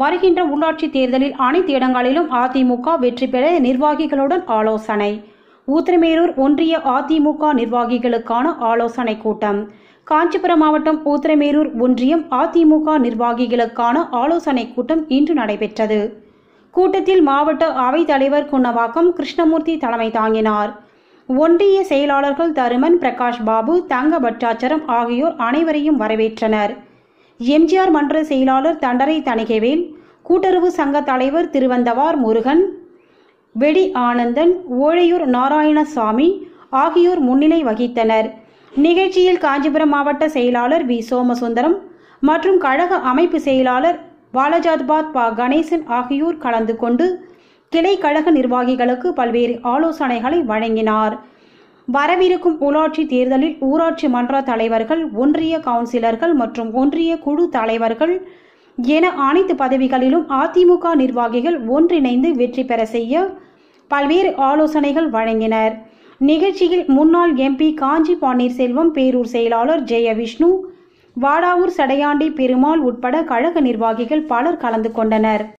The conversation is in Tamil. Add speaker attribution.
Speaker 1: வருகின்ற உள்ளாட்சி தேர்தலில் அனைத்து இடங்களிலும் அதிமுக வெற்றி பெற நிர்வாகிகளுடன் ஆலோசனை. ஊத்திரமேரூர் ஒன்றிய அதிமுக நிர்வாகிகளுக்கான ஆலோசனை கூட்டம். காஞ்சிபுரம் மாவட்டம் ஊத்திரமேரூர் ஒன்றியம் அதிமுக நிர்வாகிகளுக்கான ஆலோசனை கூட்டம் இன்று நடைபெற்றது. கூட்டத்தில் மாவட்ட அவைத் தலைவர் குன்னவாக்கம் கிருஷ்ணமூர்த்தி தலைமை தாங்கினார். ஒன்றிய செயலாளர்கள் தருமன், பிரகாஷ் பாபு, தங்க பட்டாச்சரம் ஆகியோர் அனைவரையும் வரவேற்றனர். எம்ஜிஆர் மன்ற செயலாளர் தண்டரை தணிகைவேல், கூட்டுறவு சங்க தலைவர் திருவந்தவார் முருகன், வெடி ஆனந்தன், ஓழையூர் நாராயணசாமி ஆகியோர் முன்னிலை வகித்தனர். நிகழ்ச்சியில் காஞ்சிபுரம் மாவட்ட செயலாளர் வி சோமசுந்தரம் மற்றும் கழக அமைப்பு செயலாளர் வாலஜாபாத் ப கணேசன் ஆகியோர் கலந்து கொண்டு கிளை கழக நிர்வாகிகளுக்கு பல்வேறு ஆலோசனைகளை வழங்கினார். வரவிருக்கும் உள்ளாட்சி தேர்தலில் ஊராட்சி மன்ற தலைவர்கள், ஒன்றிய கவுன்சிலர்கள் மற்றும் ஒன்றிய குழு தலைவர்கள் என அனைத்து பதவிகளிலும் அதிமுக நிர்வாகிகள் ஒன்றிணைந்து வெற்றி பெற செய்ய பல்வேறு ஆலோசனைகள் வழங்கினர். நிகழ்ச்சியில் முன்னாள் எம்பி காஞ்சி பன்னீர்செல்வம், பேரூர் செயலாளர் ஜெயவிஷ்ணு, வாடாவூர் சடையாண்டி பெருமாள் உட்பட கழக நிர்வாகிகள் பலர் கலந்து கொண்டனர்.